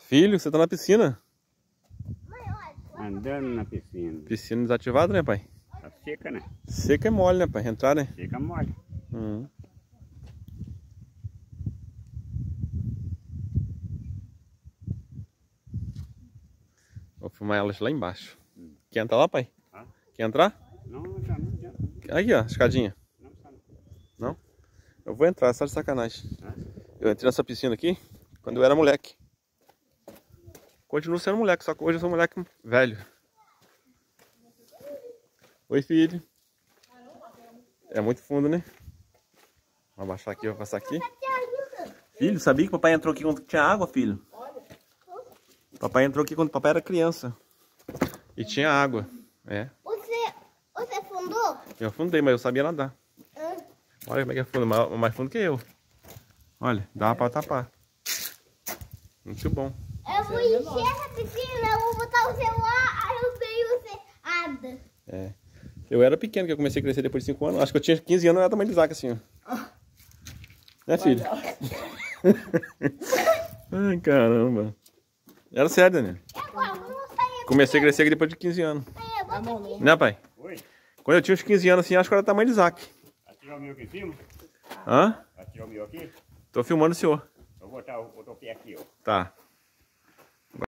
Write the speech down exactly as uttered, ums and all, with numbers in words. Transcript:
Filho, você tá na piscina? Andando na piscina. Piscina desativada, né, pai? Tá seca, né? Seca é mole, né, pai? Entrar, né? Seca mole. Uhum. Vou filmar elas lá embaixo. Hum. Quer entrar lá, pai? Ah? Quer entrar? Não, já não, já não. Aqui, ó, escadinha. Não, não. Não? Eu vou entrar, só de sacanagem. Ah? Eu entrei nessa piscina aqui quando eu era moleque. Continuo sendo moleque, só que hoje eu sou moleque velho. Oi, filho. É muito fundo, né? Vou abaixar aqui, vou passar aqui. Filho, sabia que papai entrou aqui quando tinha água, filho? Papai entrou aqui quando papai era criança. E tinha água. É. Você, você afundou? Eu afundei, mas eu sabia nadar. Hã? Olha como é que é fundo, mais, mais fundo que eu. Olha, dá pra tapar. Muito bom. Eu vou encher essa piscina, eu vou botar o celular, aí eu venho você ada. É. Eu era pequeno, que eu comecei a crescer depois de cinco anos. Acho que eu tinha quinze anos, eu era tamanho de Isaac, assim, ó. Né, filho? Ai, caramba. Era sério, Daniel. Comecei a crescer aqui depois de quinze anos. Né, pai? Oi? Quando eu tinha uns quinze anos, assim, acho que eu era tamanho de Isaac. Vai tirar o meu aqui em cima? Hã? Vai tirar o meu aqui? Tô filmando o senhor. Vou botar o, botar o pé aqui, ó. Tá.